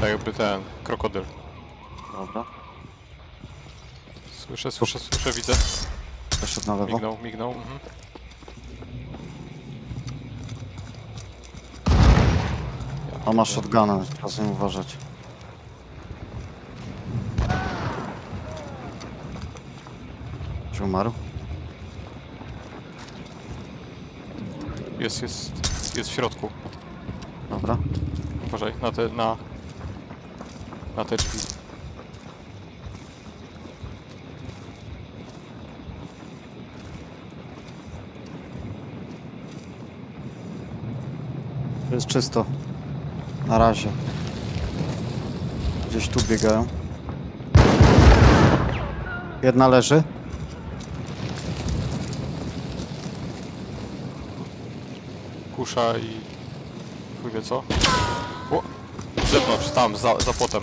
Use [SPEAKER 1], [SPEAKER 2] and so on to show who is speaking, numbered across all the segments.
[SPEAKER 1] Tak jakby ten krokodyl.
[SPEAKER 2] Dobra.
[SPEAKER 1] Słyszę, widzę.
[SPEAKER 2] Przeszedł na lewo.
[SPEAKER 1] Mignął. Mhm.
[SPEAKER 2] On ma shotguna, proszę nie uważać. Czy umarł?
[SPEAKER 1] Jest w środku.
[SPEAKER 2] Dobra.
[SPEAKER 1] Uważaj, na te drzwi.
[SPEAKER 2] To jest czysto. Na razie. Gdzieś tu biegają. Jedna leży.
[SPEAKER 1] Kusza i... chuj wie co? O! Z zewnątrz, tam, za płotem.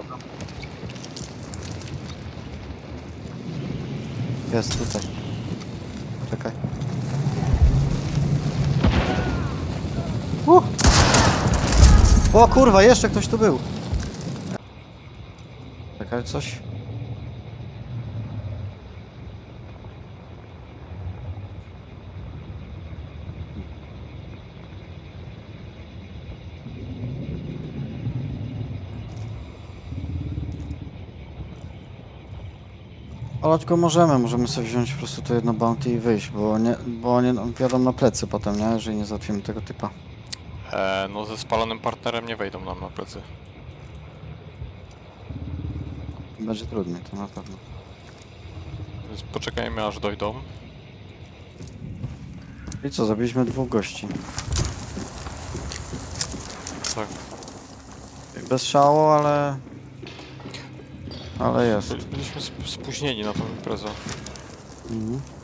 [SPEAKER 2] Jest tutaj. Czekaj. O kurwa, jeszcze ktoś tu był. Czekaj, coś. Olać go możemy sobie wziąć po prostu to jedno bounty i wyjść, bo nie wiadomo na plecy potem, nie? Jeżeli nie załatwimy tego typa.
[SPEAKER 1] No ze spalonym partnerem nie wejdą nam na plecy.
[SPEAKER 2] Będzie trudniej, to na pewno.
[SPEAKER 1] Więc poczekajmy aż dojdą.
[SPEAKER 2] I co, zabiliśmy 2 gości.
[SPEAKER 1] Tak.
[SPEAKER 2] Bez szału, ale jest.
[SPEAKER 1] Byliśmy spóźnieni na tą imprezę.
[SPEAKER 2] Mhm.